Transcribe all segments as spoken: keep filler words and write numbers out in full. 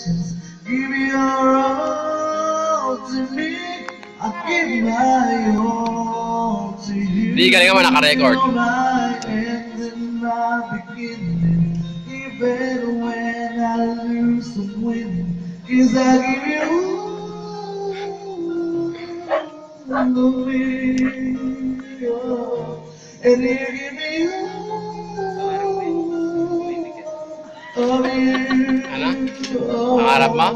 imperfections. Give your all to me. I give my all to you. Di galing naman naka-record. You're my end and my beginning. Even when I lose and win, 'cause I give you all of me, oh, and you give me all of you. Ano? Pangarap mo?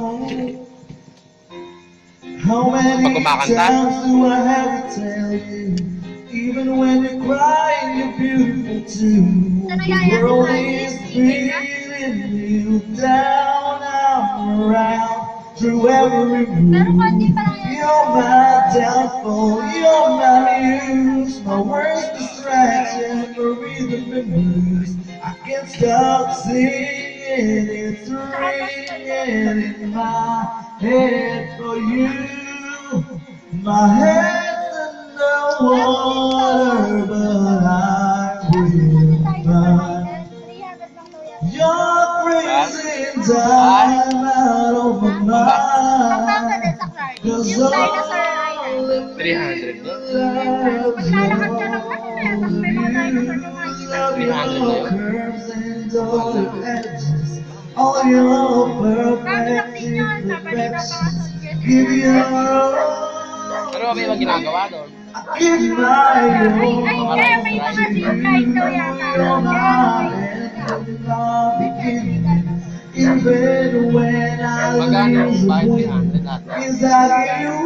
How many Pag kumakanta? times do I have to tell you? Even when you're crying, you're beautiful too. The world is beating you down, I'm around through every move. You're my downfall, you're my muse, my worst distraction, my rhythm and blues. I can't stop singing, it's ringing in my head for you. My head's in the water, but I will find your crazy time out of my mind. 'Cause all three hundred. Maglalakad ka ng ano kaya, tapos may mga dinosaur na makikita. three hundred na yun. curves and all the edges, all your perfect imperfections. Give your all. Pero may mga ginagawa doon. Give my Ay, ay, all. kaya may mga zip-line daw yata. You're my end and my beginning. Even when I Magkano? lose and Bakit win, three hundred natin? 'cause I give you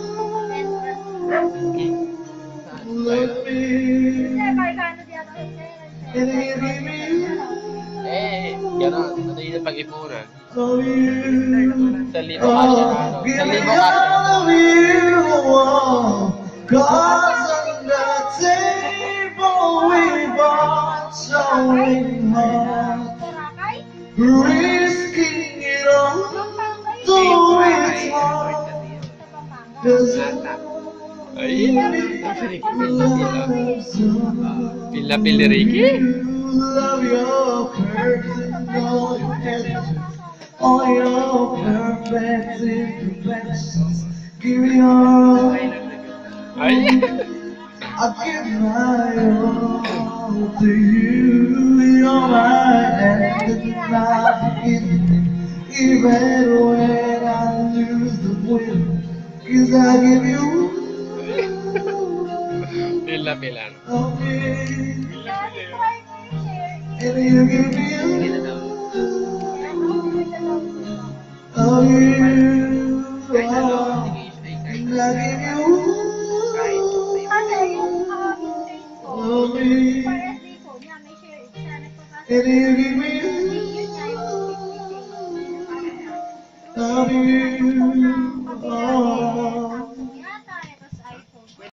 love me, Hindi, magkano diyan ako. and you give me Eh, gano'n. Ito yung pag-ipunan. all of you. Sa libo kasya na ano. Oh, give Sa me libo kasya. all of you, oh, 'cause on the table we bought showing heart, Boracay? risking it all, Pampanga so yun. it's hard, Sa Pampanga. 'cause Ay, pila-pil ni Ricky. you love your curves and all your edges, all your perfect imperfections. Give your all. Ay. I give my all to you. You're my end and my beginning. Even when I lose the win, 'cause I give you Pila-pilan. all of me, Dati try ko yung share. and you give me all of you. Oh, and I give you Kasi yung kahapon face ko, all of me, for S D ko niya, may share. Siya nagpapasa. and you give me Yun nga yung fifty K. all of you. Oh.